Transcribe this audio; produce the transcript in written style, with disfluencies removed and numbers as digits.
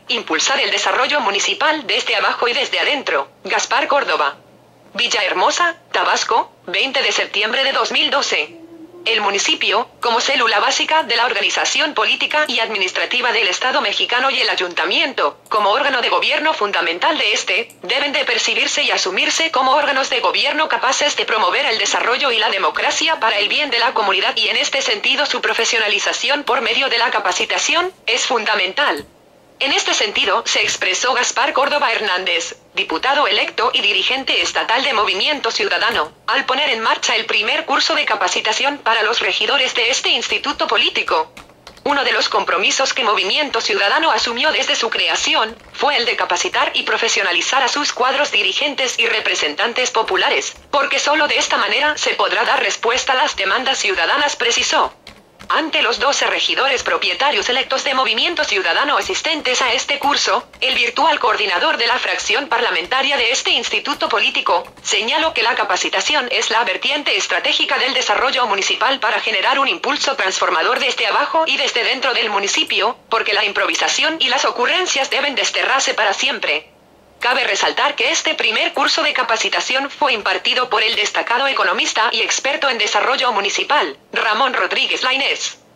Impulsar el desarrollo municipal desde abajo y desde adentro. Gaspar Córdoba. Villahermosa, Tabasco, 20 de septiembre de 2012. El municipio, como célula básica de la organización política y administrativa del Estado mexicano y el ayuntamiento, como órgano de gobierno fundamental de este, deben de percibirse y asumirse como órganos de gobierno capaces de promover el desarrollo y la democracia para el bien de la comunidad y en este sentido su profesionalización por medio de la capacitación, es fundamental. En este sentido, se expresó Gaspar Córdoba Hernández, diputado electo y dirigente estatal de Movimiento Ciudadano, al poner en marcha el primer curso de capacitación para los regidores de este instituto político. Uno de los compromisos que Movimiento Ciudadano asumió desde su creación, fue el de capacitar y profesionalizar a sus cuadros dirigentes y representantes populares, porque solo de esta manera se podrá dar respuesta a las demandas ciudadanas, precisó. Ante los 12 regidores propietarios electos de Movimiento Ciudadano asistentes a este curso, el virtual coordinador de la fracción parlamentaria de este instituto político, señaló que la capacitación es la vertiente estratégica del desarrollo municipal para generar un impulso transformador desde abajo y desde dentro del municipio, porque la improvisación y las ocurrencias deben desterrarse para siempre. Cabe resaltar que este primer curso de capacitación fue impartido por el destacado economista y experto en desarrollo municipal, Ramón Rodríguez Lainez.